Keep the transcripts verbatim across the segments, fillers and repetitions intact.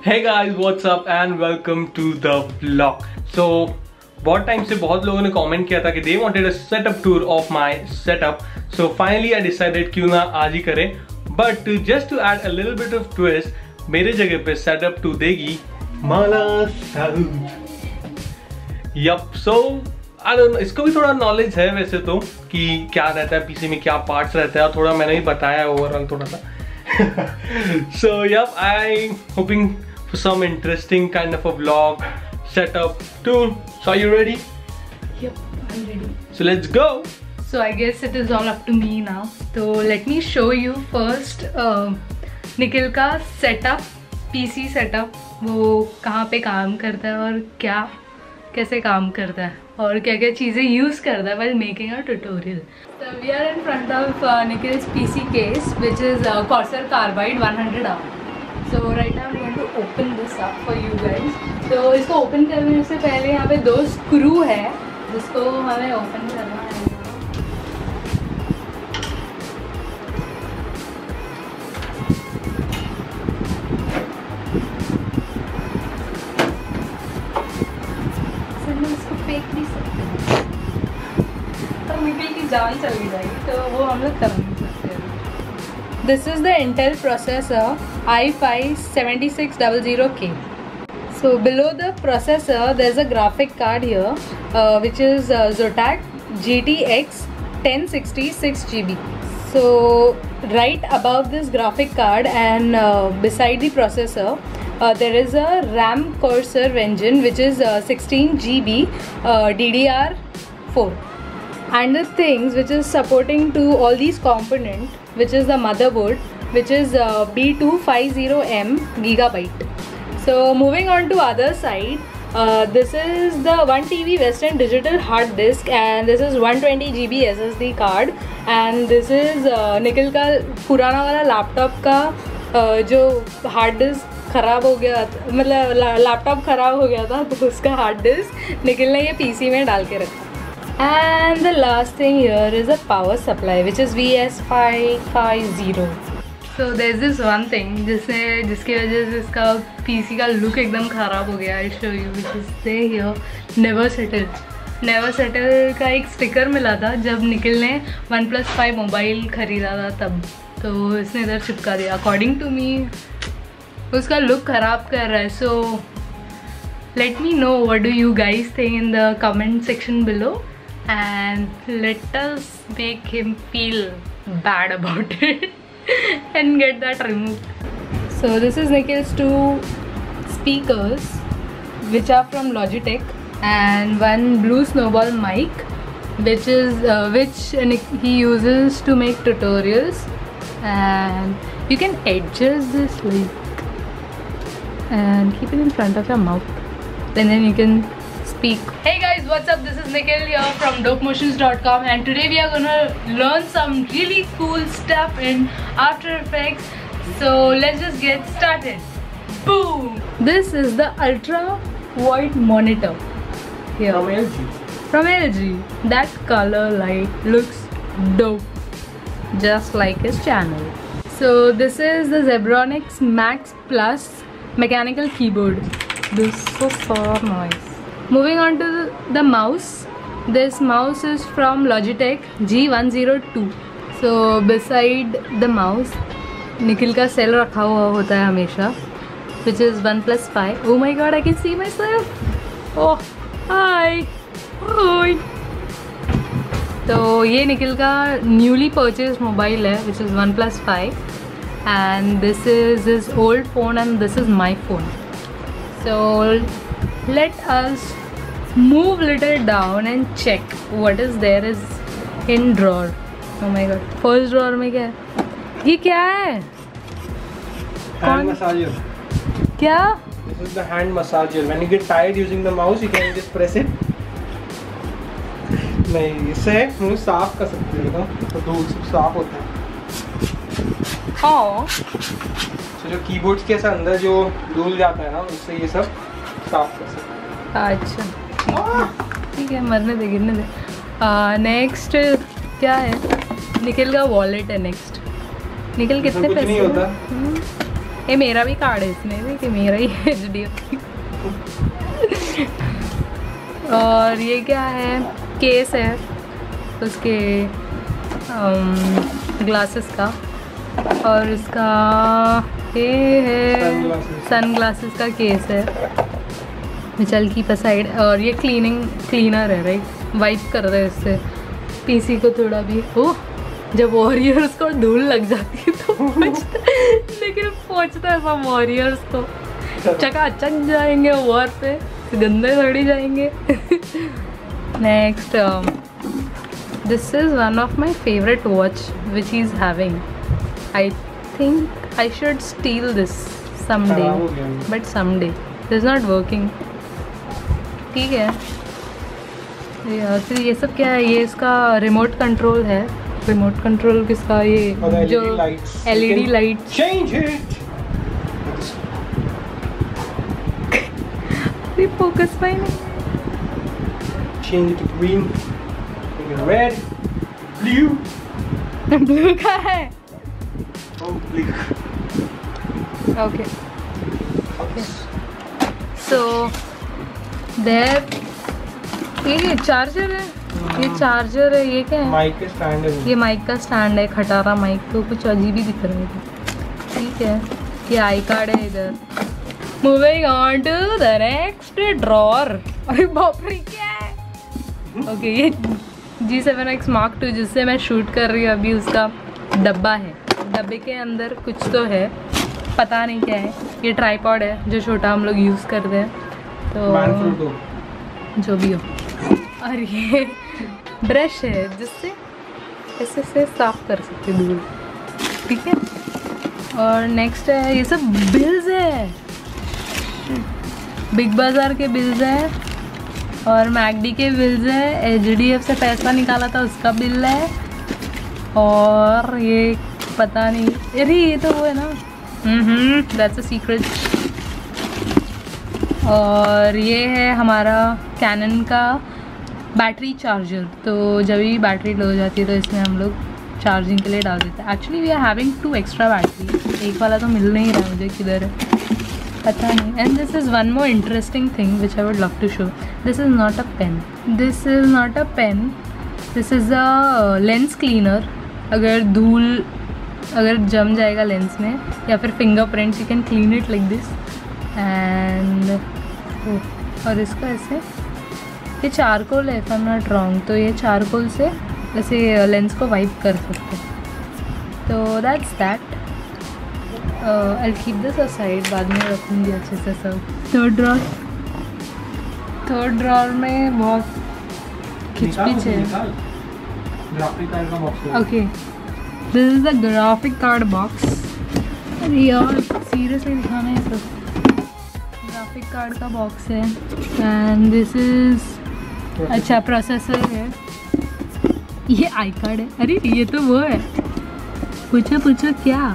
Hey guys, what's up and welcome to the vlog. So बहुत time से बहुत लोगों ने कमेंट किया था कि they wanted a setup tour of my setup. So finally I decided क्यों ना आज ही करें. But just to add a little bit of twist, मेरे जगह पे setup tour देगी माला south. Yup, so I don't know, इसको भी थोड़ा नॉलेज है वैसे तो कि क्या रहता है पीसी में, क्या पार्ट्स रहता है, थोड़ा मैंने भी बताया है ओवरऑल थोड़ा सा. So yup, I'm hoping for some interesting kind of a vlog setup tour. So are you ready? Yep, I'm ready. So let's go. So I guess it is all up to me now. So let me show you first uh, Nikhil का setup, PC setup, वो कहाँ पे काम करता है और क्या कैसे काम करता है और क्या क्या चीज़ें यूज़ करता है while making a tutorial. So we are in front of uh, Nikhil's P C case, which is uh, Corsair Carbide one hundred R. So right now I'm going to open this up for you guys. तो इसको open करने से पहले यहाँ पे दो screw है जिसको हमें ओपन करना है. इसको फेंक भी सकते हैं तो निकल की जान चली जाएगी, तो वो हम लोग कर नहीं सकते. This is the Intel processor i five seventy-six hundred K. So below the processor there's a graphic card here uh, which is uh, Zotac G T X ten sixty six G B. So right above this graphic card and uh, beside the processor uh, there is a RAM Corsair engine which is uh, sixteen G B uh, D D R four. And the things which is supporting to all these components, which is the motherboard, which is uh, B two fifty M gigabyte. So moving on to other side, uh, this is the one T B Western Digital hard disk, and this is one twenty G B S S D card, and this is uh, Nikhil का पुराना वाला laptop का uh, जो hard disk ख़राब हो गया, मतलब laptop ख़राब हो गया था तो उसका हार्ड डिस्क निखिल ने ये पीसी में डाल के रखा. And the last thing here is a power supply which is V S five fifty. So there's this one thing जिससे जिसकी वजह से इसका पीसी का लुक एकदम ख़राब हो गया. I'll show you, which is say here never settle. never settle का एक स्टिकर मिला था जब निखिल ने वन प्लस फाइव मोबाइल ख़रीदा था तब, तो इसने इधर चिपका दिया. अकॉर्डिंग टू मी उसका लुक ख़राब कर रहा है. So let me know what do you guys think in the comment section below. And let us make him feel bad about it and get that removed. So this is Nikhil's two speakers which are from Logitech, and one Blue Snowball mic which is uh, which he uses to make tutorials. And you can adjust this like and keep it in front of your mouth, and then you can speak. Hey guys, what's up? This is Nikhil here from dope motions dot com, and today we are gonna learn some really cool stuff in After Effects. So let's just get started. Boom! This is the ultra wide monitor here From L G. From L G. That color light looks dope, just like his channel. So this is the Zebronics Max Plus mechanical keyboard. This is so far noise. Moving on to the mouse. This mouse is from Logitech G one oh two. So beside the mouse Nikhil का cell रखा हुआ होता है हमेशा, which is OnePlus five. Oh my god, I can see myself. Oh, hi. Hi. तो ये निखिल का newly purchased mobile है which is OnePlus five, and this is his old phone and this is my phone. So let us move little down and check what is there is in drawer. Oh my god, first drawer में क्या है? ये क्या है? Hand massager. क्या? This is the hand massager. When you get tired using the mouse, you can just press it. नहीं, इससे मुंह साफ कर सकते हो ना, तो धूल सब साफ होता है. हाँ. तो जो कीबोर्ड्स के ऐसा अंदर जो धूल जाता है ना, उससे ये सब साफ कर सकते हैं. अच्छा, ठीक है, मरने दे, गिरने दे. नेक्स्ट क्या है? निखिल का वॉलेट है नेक्स्ट. निखिल कितने पैसे? ये मेरा भी कार्ड है इसमें भी कि मेरा ही एच डी एफ सी। और ये क्या है, केस है उसके ग्लासेस का, और इसका ये है सन ग्लासेस का केस है, मिचल की साइड। और ये क्लीनिंग क्लीनर है, राइट, वाइप कर रहे हैं इससे पीसी को थोड़ा भी। ओ जब वॉरियर्स को धूल लग जाती है तो पहुंचता, लेकिन पहुंचता है सब वॉरियर्स को चकाचक जाएंगे वॉर पे, गंदे थोड़ी जाएंगे। Next, this is one of my favourite watch which he is having. I think I should steal this someday, but someday this is not working। ठीक है, या फिर ये सब क्या है, ये इसका रिमोट कंट्रोल है। रिमोट कंट्रोल किसका, ये जो L E D light. Change it, focus पाई नहीं, change it to green, red, blue. Blue का है, ओके ओके। सो देयर ये चार्जर है, ये चार्जर है, ये क्या है, माइक का स्टैंड है, ये माइक का स्टैंड है, खटारा माइक, तो कुछ अजीब ही दिख रहा है। ठीक है, ये आई कार्ड है इधर। Moving on to the next drawer. अरे बाप रे क्या है, ओके, ये G seven X mark two जिससे मैं शूट कर रही हूँ अभी, उसका डब्बा है। डब्बे के अंदर कुछ तो है, पता नहीं क्या है। ये ट्राइपॉड है जो छोटा हम लोग यूज़ करते हैं, तो जो भी हो। और ये ब्रश है जिससे ऐसे से साफ कर सकते धूल। ठीक है, और नेक्स्ट है, ये सब बिल्स है, बिग बाज़ार के बिल्स है, और मैकडी के बिल्स है, एच डी एफ से पैसा निकाला था उसका बिल है, और ये पता नहीं, अरे ये तो वो है ना, हम्म दैट्स अ सीक्रेट। और ये है हमारा कैनन का बैटरी चार्जर, तो जब भी बैटरी लो हो जाती है तो इसमें हम लोग चार्जिंग के लिए डाल देते हैं। Actually we are having two extra battery, एक वाला तो मिल नहीं रहा मुझे किधर है पता नहीं। And this is one more interesting thing which I would love to show. This is not a pen, this is not a pen, this is a lens cleaner. अगर धूल अगर जम जाएगा लेंस में या फिर fingerprints, you can clean it like this. And और इसका ऐसे, ये चारकोल है if I am not wrong, तो ये चारकोल से ऐसे लेंस को वाइप कर सकते हैं। तो that's that. I keep this aside, बाद में रखूँगी अच्छे से सब। थर्ड ड्रॉर, थर्ड ड्रॉर में बहुत खिचपिच है। Okay, this is the graphic card box. अरे यार सीरियसली दिखाना है सब। ग्राफिक कार्ड का बॉक्स है, एंड दिस इज अच्छा प्रोसेसर है, ये आई कार्ड है। अरे ये तो वो है, पूछो पूछो क्या,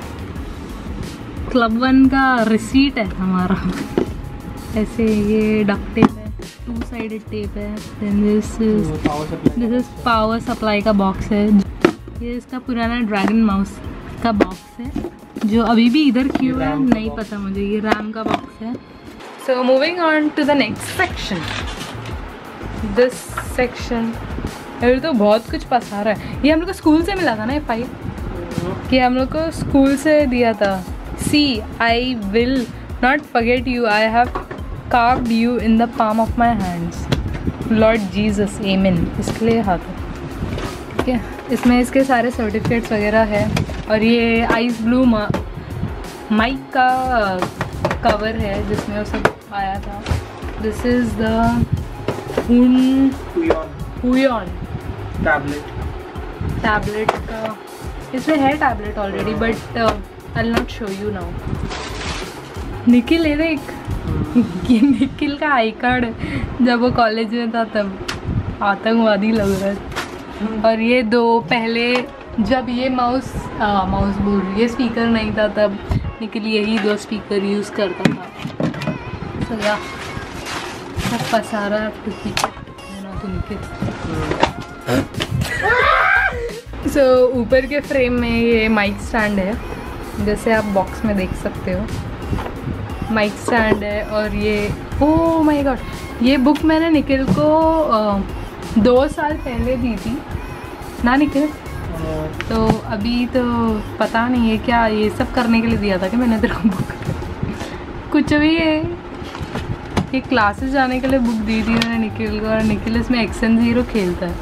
क्लब वन का रिसीट है हमारा। ऐसे ये डक्ट टेप है, टू साइडेड टेप है। Then this is this is power supply का बॉक्स है। ये इसका पुराना ड्रैगन माउस का बॉक्स है जो अभी भी इधर क्यों है नहीं पता मुझे। ये रैम का बॉक्स है। So moving on to the next section, this section. अरे तो बहुत कुछ पसारा है। ये हम लोग को स्कूल से मिला था ना ये फाइल, कि हम लोग को स्कूल से दिया था। See I will not forget you, I have carved you in the palm of my hands, Lord Jesus, amen. इसके लिए हाथ है, ठीक है। इसमें इसके सारे सर्टिफिकेट्स वगैरह है। और ये आइस ब्लू माइक का कवर है जिसमें वो सब आया था। This is the Huion tablet tablet का, इसमें है tablet already, but I will not show you now. Nikhil है देख, ये निखिल का आई कार्ड है, जब वो कॉलेज में था तब आतंकवादी लग रहा है। और ये दो पहले जब ये माउस माउस बोल ये स्पीकर नहीं था तब निखिल यही दो स्पीकर यूज़ करता था। सजा सब पसारा ना तो निखिल। सो so, ऊपर के फ्रेम में ये माइक स्टैंड है, जैसे आप बॉक्स में देख सकते हो। माइक स्टैंड है और ये ओह माय गॉड, ये बुक मैंने निखिल को आ, दो साल पहले दी थी ना निखिल, तो अभी तो पता नहीं है क्या ये सब करने के लिए दिया था कि मैंने तेरे को बुक कुछ भी है, ये क्लासेस जाने के लिए बुक दी थी मैंने निखिल को, और निखिल इसमें एक्शन ज़ीरो खेलता है।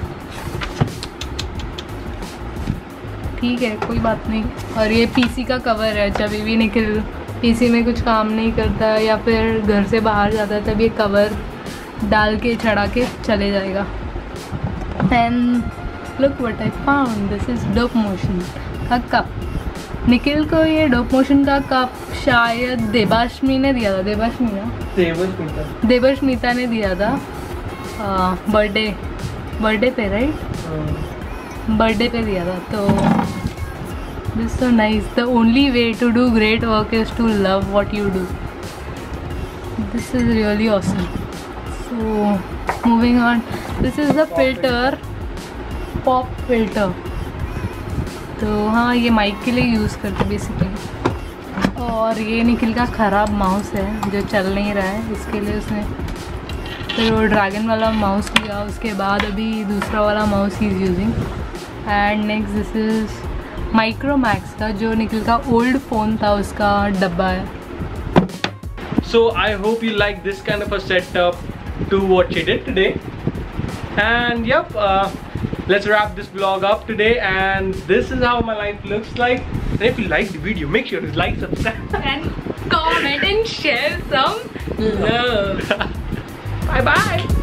ठीक है कोई बात नहीं। और ये पीसी का कवर है, जब भी निखिल पीसी में कुछ काम नहीं करता या फिर घर से बाहर जाता है तब ये कवर डाल के चढ़ा के चले जाएगा। And look what I found, this is dope motion का कप। निखिल को ये डोप मोशन का कप शायद देबाश्मी ने दिया था, देबाश्मी ना देवस्मिता देवस्मिता ने दिया था बर्थडे बर्थडे पे, राइट? बर्थडे पे दिया था। तो this so nice, the only way to do great work is to love what you do. This is really awesome. So moving on, this is the filter, pop filter. तो हाँ ये mic के लिए use करते basically. और ये निखिल का ख़राब माउस है जो चल नहीं रहा है, इसके लिए उसने फिर वो ड्रैगन वाला माउस लिया, उसके बाद अभी दूसरा वाला माउस ही is using. And next this is Micromax का, जो निखिल का ओल्ड फ़ोन था उसका डब्बा है। So I hope you like this kind of a setup to what she did today. And yep, uh, let's wrap this vlog up today. And this is how my life looks like. And if you like the video, make sure to like, subscribe, And comment and share some love. bye bye.